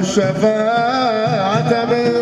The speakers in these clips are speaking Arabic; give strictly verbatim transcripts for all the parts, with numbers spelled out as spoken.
الشفاعة من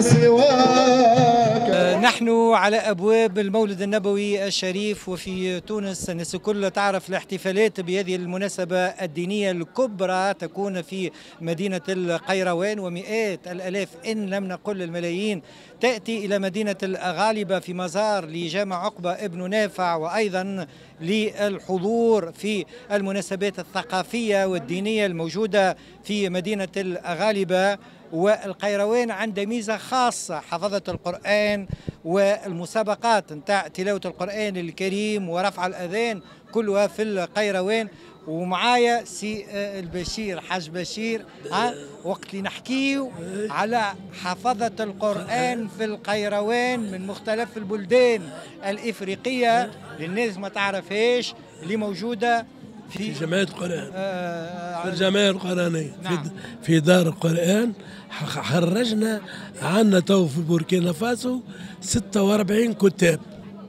سواك. نحن على أبواب المولد النبوي الشريف، وفي تونس الناس الكل تعرف الاحتفالات بهذه المناسبة الدينية الكبرى تكون في مدينة القيروان، ومئات الألاف إن لم نقل الملايين تأتي إلى مدينة الغالبة في مزار لجامع عقبة ابن نافع، وأيضا للحضور في المناسبات الثقافية والدينية الموجودة في مدينة الغالبة. والقيروان عنده ميزة خاصة، حفظة القرآن والمسابقات نتاع تلاوة القرآن الكريم ورفع الأذان كلها في القيروان. ومعايا سي البشير حاج بشير، ها وقت اللي نحكيو على حفظة القرآن في القيروان من مختلف البلدان الإفريقية للناس ما تعرفهاش اللي موجودة في جمعية القرآن، آه في الجمعية القرآنية. نعم. في في دار القرآن خرجنا عنا تو في بوركينا فاسو ستة وأربعين كتاب،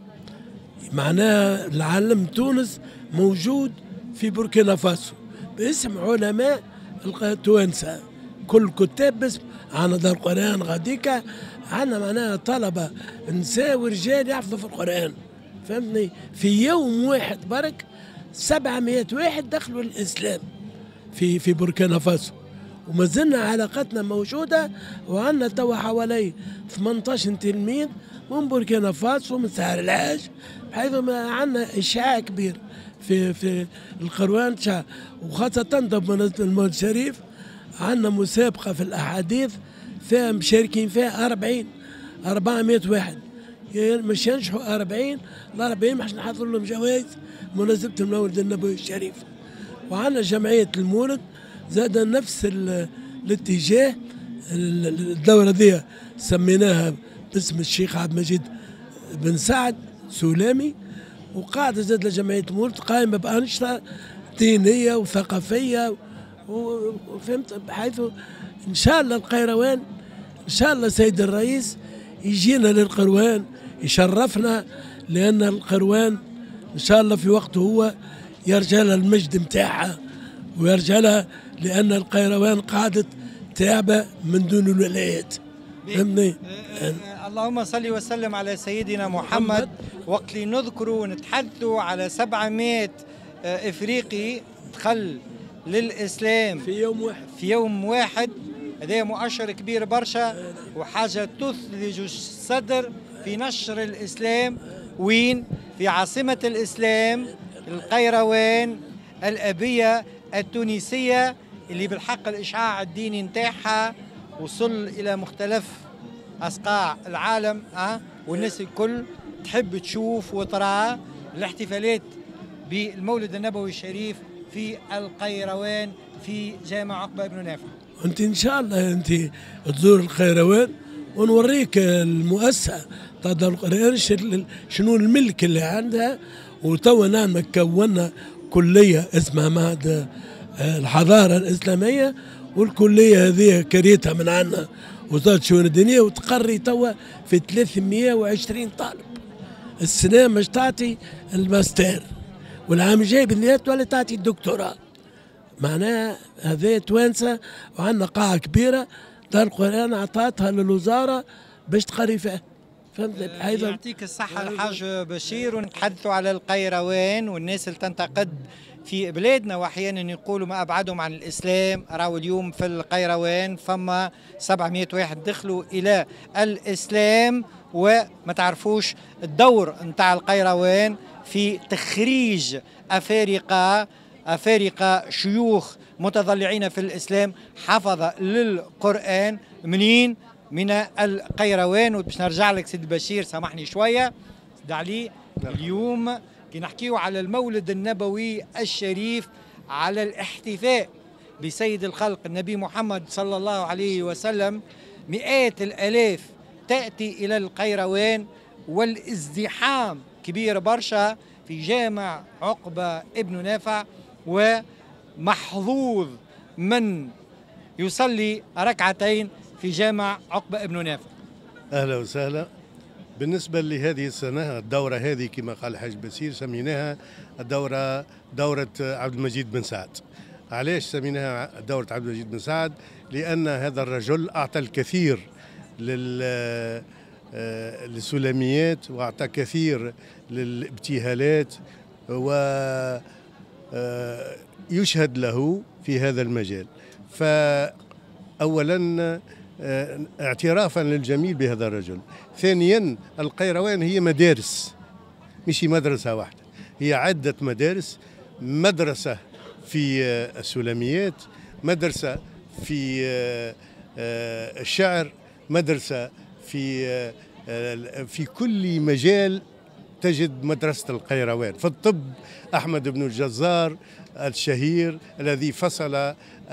معناها العالم تونس موجود في بوركينا فاسو باسم علماء التوانسة، كل كتاب باسم. عنا دار القرآن غاديكا عنا معناها طلبة نساء ورجال يحفظوا في القرآن، فهمتني؟ في يوم واحد برك سبعمائة واحد دخلوا الإسلام في في بوركينا فاسو، وما زلنا علاقتنا موجودة، وعندنا توا حوالي ثمانية عشر تلميذ من بوركينا فاسو ومن سهر العاج، بحيث ما عندنا إشعاع كبير في في القروان، وخاصة بمناسبة المولد الشريف عندنا مسابقة في الأحاديث فيها مشاركين فيها أربعين أربعمائة واحد، مش ينجحوا أربعين ل أربعين باش نحضر لهم جوائز مناسبة المولد النبوي الشريف. وعندنا جمعية المولد زاد نفس الاتجاه. الدورة دي سميناها باسم الشيخ عبد المجيد بن سعد سلامي، وقاعدة زاد لجمعية المولد قائمة بأنشطة دينية وثقافية، وفهمت بحيث إن شاء الله القيروان إن شاء الله سيد الرئيس يجينا للقروان يشرفنا، لأن القروان إن شاء الله في وقته هو يرجع لها المجد متاعها ويرجع لها، لأن القيروان قاعدة تعبة من دون الولايات. فهمني؟ اللهم صل وسلم على سيدنا محمد. وقت اللي نذكروا ونتحدثوا على سبعمائة إفريقي دخل للإسلام في يوم واحد في يوم واحد هذا مؤشر كبير برشا وحاجة تثلج الصدر في نشر الإسلام. وين؟ في عاصمة الإسلام القيروان الأبية التونسية، اللي بالحق الإشعاع الديني نتاعها وصل إلى مختلف أصقاع العالم، أه؟ والناس الكل تحب تشوف وترى الاحتفالات بالمولد النبوي الشريف في القيروان في جامع عقبة بن نافع. أنت إن شاء الله أنت تزور القيروان ونوريك المؤسسة تاع دار القرآن شنو الملك اللي عندها. وتوا نحن كونا كلية اسمها معهد الحضارة الإسلامية، والكلية هذه كريتها من عندنا وزارة الشؤون الدينية، وتقري توا في ثلاثمائة وعشرين طالب. السنة مش تعطي الماستر، والعام الجاي بالله تولي تعطي الدكتوراه. معناها هذه توانسة، وعندنا قاعة كبيرة دار القرآن عطاتها للوزارة باش تقري فيها. فهمت؟ بحيث يعطيك الصحة الحاج بشير. ونتحدثوا على القيروان والناس اللي تنتقد في بلادنا واحيانا يقولوا ما ابعدهم عن الاسلام. راهو اليوم في القيروان فما سبعمائة واحد دخلوا الى الاسلام، وما تعرفوش الدور نتاع القيروان في تخريج افارقه افارقه شيوخ متضلعين في الاسلام حفظ للقران. منين؟ من القيروان. وباش نرجع لك سيد البشير سامحني شويه سيد علي. اليوم كي نحكيو على المولد النبوي الشريف، على الاحتفاء بسيد الخلق النبي محمد صلى الله عليه وسلم، مئات الالاف تاتي الى القيروان، والازدحام كبير برشا في جامع عقبة ابن نافع، ومحظوظ من يصلي ركعتين في جامع عقبة ابن نافع. أهلا وسهلا. بالنسبة لهذه السنة الدورة هذه كما قال الحاج بشير سميناها الدورة دورة عبد المجيد بن سعد. علاش سميناها دورة عبد المجيد بن سعد؟ لأن هذا الرجل أعطى الكثير لل للسلميات، وأعطى كثير للابتهالات، ويشهد له في هذا المجال. فأولا اعترافا للجميل بهذا الرجل. ثانيا القيروان هي مدارس، مش مدرسة واحدة، هي عدة مدارس. مدرسة في السلميات، مدرسة في الشعر، مدرسة في في كل مجال تجد مدرسة القيروان. في الطب أحمد بن الجزار الشهير الذي فصل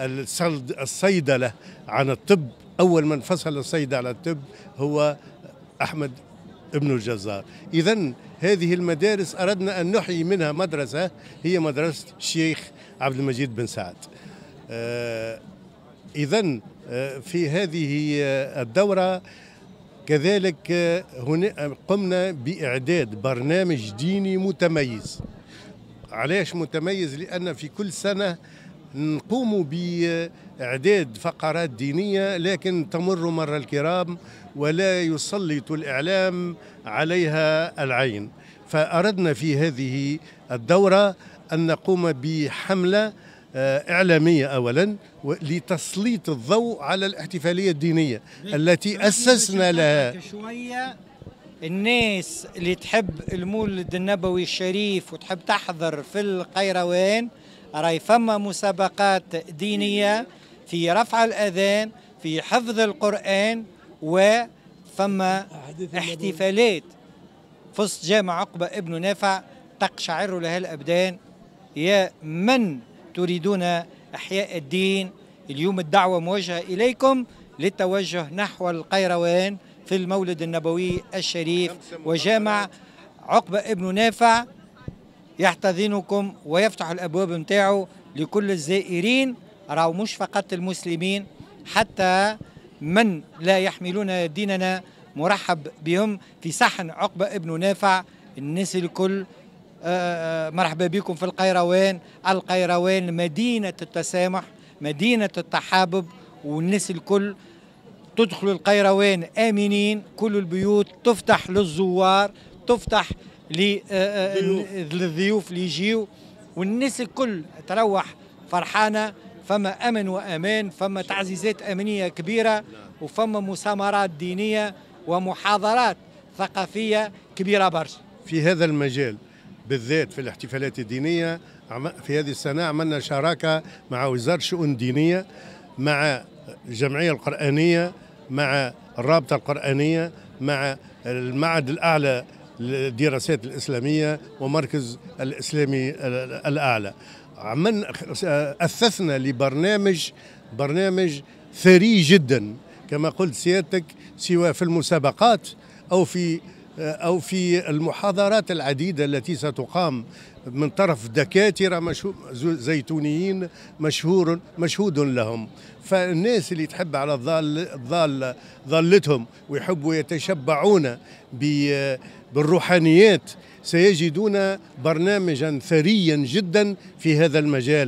الصيدلة عن الطب، أول من فصل الصيدلة عن الطب هو أحمد بن الجزار. إذن هذه المدارس أردنا أن نحيي منها مدرسة، هي مدرسة الشيخ عبد المجيد بن سعد. آه إذن آه في هذه الدورة كذلك هنا قمنا بإعداد برنامج ديني متميز. علاش متميز؟ لأن في كل سنة نقوم بإعداد فقرات دينية لكن تمر مر الكرام ولا يسلط الإعلام عليها العين. فأردنا في هذه الدورة أن نقوم بحملة إعلامية أولا لتسليط الضوء على الاحتفالية الدينية التي أسسنا لها. شوية الناس اللي تحب المولد النبوي الشريف وتحب تحضر في القيروان، راي فما مسابقات دينية في رفع الأذان، في حفظ القرآن، وفما احتفالات فسط جامع عقبة ابن نافع تقشعر لها الأبدان. يا من تريدون إحياء الدين، اليوم الدعوة موجهة إليكم للتوجه نحو القيروان في المولد النبوي الشريف، وجامع عقبة ابن نافع يحتضنكم ويفتح الأبواب متاعه لكل الزائرين، راهو مش فقط المسلمين، حتى من لا يحملون ديننا مرحب بهم في صحن عقبة ابن نافع. الناس الكل مرحبا بكم في القيروان. القيروان مدينة التسامح، مدينة التحابب، والناس الكل تدخل القيروان آمنين. كل البيوت تفتح للزوار، تفتح للضيوف اللي يجيو، والناس الكل تروح فرحانة. فما أمن وأمان، فما تعزيزات أمنية كبيرة، وفما مسامرات دينية ومحاضرات ثقافية كبيرة برشا في هذا المجال بالذات. في الاحتفالات الدينية في هذه السنة عملنا شراكة مع وزارة الشؤون الدينية، مع الجمعية القرآنية، مع الرابطة القرآنية، مع المعهد الأعلى للدراسات الإسلامية ومركز الإسلامي الأعلى. عملنا أثثنا لبرنامج برنامج ثري جدا كما قلت سيادتك، سواء في المسابقات أو في أو في المحاضرات العديدة التي ستقام من طرف دكاترة زيتونيين مشهور مشهود لهم. فالناس اللي تحب على الضال ضال ضالتهم ويحبوا يتشبعون بالروحانيات سيجدون برنامجا ثريا جدا في هذا المجال،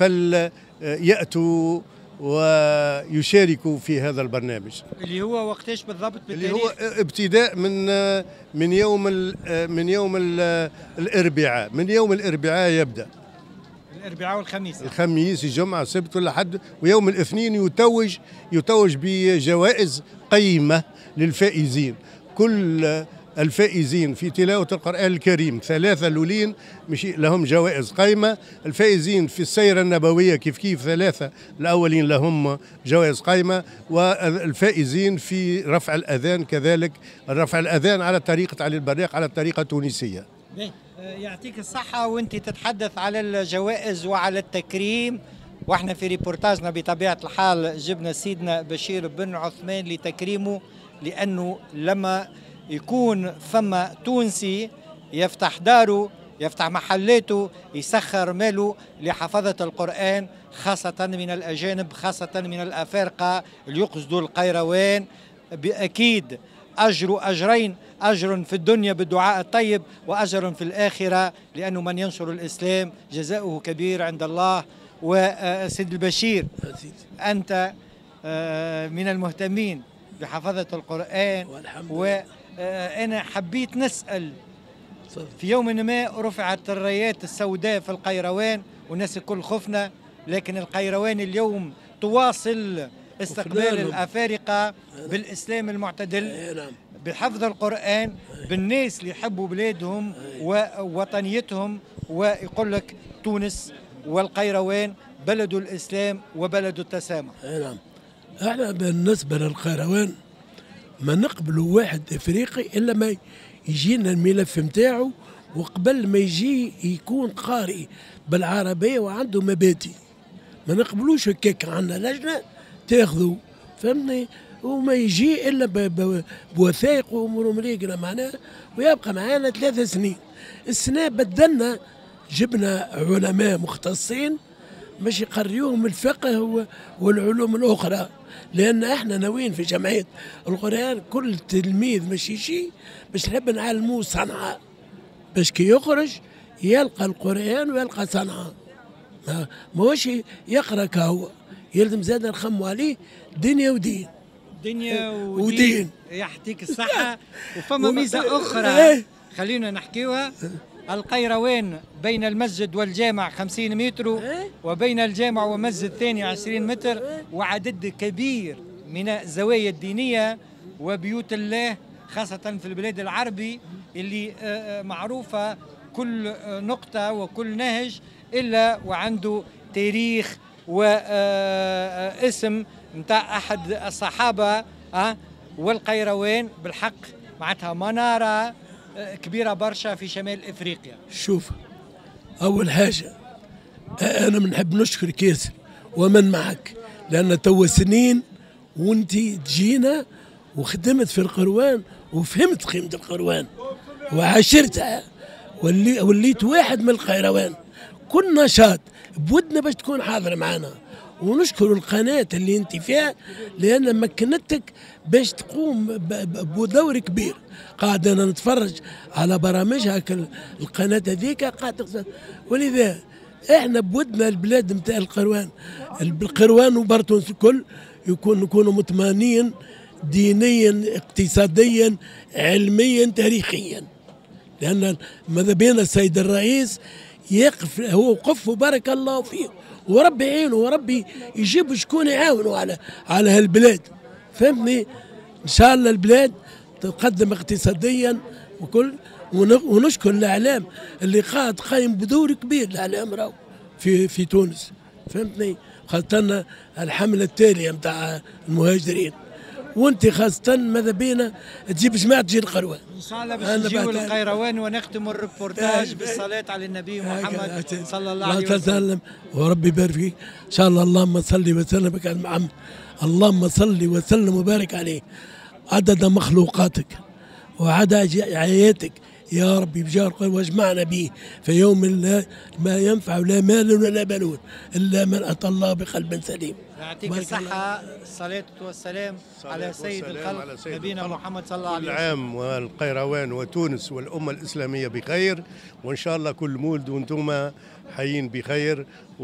فليأتوا ويشاركوا في هذا البرنامج اللي هو وقتاش بالضبط؟ اللي هو ابتداء من من يوم من يوم الاربعاء من يوم الاربعاء يبدا الاربعاء والخميس، الخميس الجمعه السبت والأحد، ويوم الاثنين يتوج يتوج بجوائز قيمه للفائزين. كل الفائزين في تلاوة القرآن الكريم ثلاثة الأولين مش لهم جوائز قيمة، الفائزين في السيرة النبوية كيف كيف ثلاثة الأولين لهم جوائز قيمة، والفائزين في رفع الأذان كذلك، رفع الأذان على طريقة علي البراق على الطريقة التونسية. يعطيك الصحة. وانت تتحدث على الجوائز وعلى التكريم، واحنا في ريبورتاجنا بطبيعة الحال جبنا سيدنا بشير بن عثمان لتكريمه، لأنه لما يكون فما تونسي يفتح داره، يفتح محلاته، يسخر ماله لحفظة القرآن، خاصة من الأجانب، خاصة من الأفارقة اللي يقصدوا القيروان، بأكيد أجر أجرين، أجر في الدنيا بالدعاء الطيب، وأجر في الآخرة، لأنه من ينشر الإسلام جزاؤه كبير عند الله. وسيد البشير أنت من المهتمين بحفظة القرآن، وأنا حبيت نسأل في يوم ما رفعت الرايات السوداء في القيروان والناس الكل خفنا، لكن القيروان اليوم تواصل استقبال الأفارقة بالإسلام المعتدل، بحفظ القرآن، بالناس اللي يحبوا بلادهم ووطنيتهم، ويقول لك تونس والقيروان بلد الإسلام وبلد التسامح. نعم، احنا بالنسبة للقيروان ما نقبلوا واحد افريقي الا ما يجينا الملف نتاعو، وقبل ما يجي يكون قارئ بالعربية وعنده مبادئ. ما نقبلوش هكاك، عندنا لجنة تاخذوا فهمني، وما يجي الا بوثائق وامور مريقله معناها، ويبقى معانا ثلاث سنين. السنه بدلنا، جبنا علماء مختصين باش يقريوهم الفقه والعلوم الاخرى، لان احنا ناويين في جمعيه القران كل تلميذ باش يجي باش نحب نعلموه صنعه، باش كي يخرج يلقى القران ويلقى صنعه، ماهوش يقرا كهو، يلزم زاد نخموا عليه دنيا ودين. دنيا ودين, ودين. يعطيك الصحة. وفما ميزة أخرى خلينا نحكيوها، القيروان بين المسجد والجامع خمسين متر، وبين الجامع ومسجد ثاني عشرين متر، وعدد كبير من الزوايا الدينية وبيوت الله، خاصة في البلاد العربي اللي معروفة كل نقطة وكل نهج إلا وعنده تاريخ واسم متاع أحد الصحابة. أه والقيروان بالحق معناتها منارة كبيرة برشا في شمال إفريقيا. شوف، أول حاجة أنا بنحب نشكرك ياسر ومن معك، لأن تو سنين وأنت تجينا وخدمت في القروان وفهمت قيمة القروان وعاشرتها، واللي وليت واحد من القيروان. كل نشاط بودنا باش تكون حاضر معنا، ونشكر القناة اللي انت فيها لأن مكنتك باش تقوم بدور كبير. قاعد أنا نتفرج على برامجها القناة هذيك قاعد، ولذا احنا بودنا البلاد نتاع القروان، القروان وبرتونس الكل يكون نكونوا مطمئنين دينيا اقتصاديا علميا تاريخيا، لأن ماذا بينا السيد الرئيس يقف، هو وقف وبارك الله فيه، وربي يعينه وربي يجيب شكون يعاونوا على على هالبلاد، فهمتني؟ ان شاء الله البلاد تتقدم اقتصاديا وكل. ونشكر الاعلام اللي قاعد قايم بدور كبير، الاعلام راهو في في تونس، فهمتني؟ خاصة الحملة التالية نتاع المهاجرين، وانت خاصة ماذا بينا تجيب جماعة تجي القروان. ان شاء الله باش نجيو للقيروان ونختم الريبورتاج بالصلاة على النبي محمد صلى الله عليه وسلم. وربي يبارك فيك ان شاء الله. اللهم صل وسلم على محمد، اللهم صل وسلم وبارك عليه عدد مخلوقاتك وعدد آياتك يا ربي بجار، واجمعنا به في يوم لا ما ينفع لا مال ولا بنون الا من اتى الله بقلب سليم. يعطيك الصحة. الصلاة والسلام على سيد الخلق نبينا محمد صلى الله عليه وسلم. كل عام والقيروان وتونس والأمة الإسلامية بخير، وإن شاء الله كل مولد وأنتم حيين بخير. و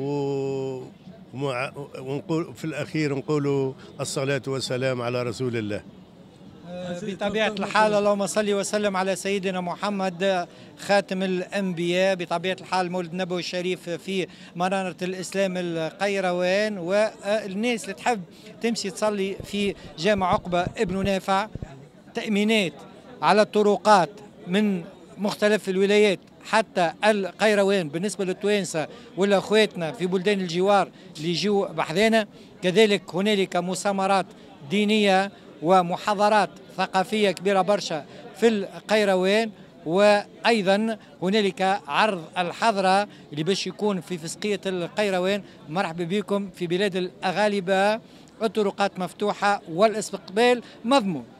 ونقول في الأخير نقولوا الصلاة والسلام على رسول الله. بطبيعة الحال اللهم صل وسلم على سيدنا محمد خاتم الأنبياء. بطبيعة الحال مولد النبوي الشريف في منارة الإسلام القيروان، والناس اللي تحب تمشي تصلي في جامع عقبة ابن نافع، تأمينات على الطرقات من مختلف الولايات حتى القيروان بالنسبة للتوانسة ولا أخواتنا في بلدان الجوار اللي يجوا بحذانا. كذلك هنالك مسامرات دينية ومحاضرات ثقافية كبيرة برشا في القيروان، وأيضا هنالك عرض الحضرة اللي باش يكون في فسقية القيروان. مرحبا بكم في بلاد الأغالبة، الطرقات مفتوحة والاستقبال مضمون.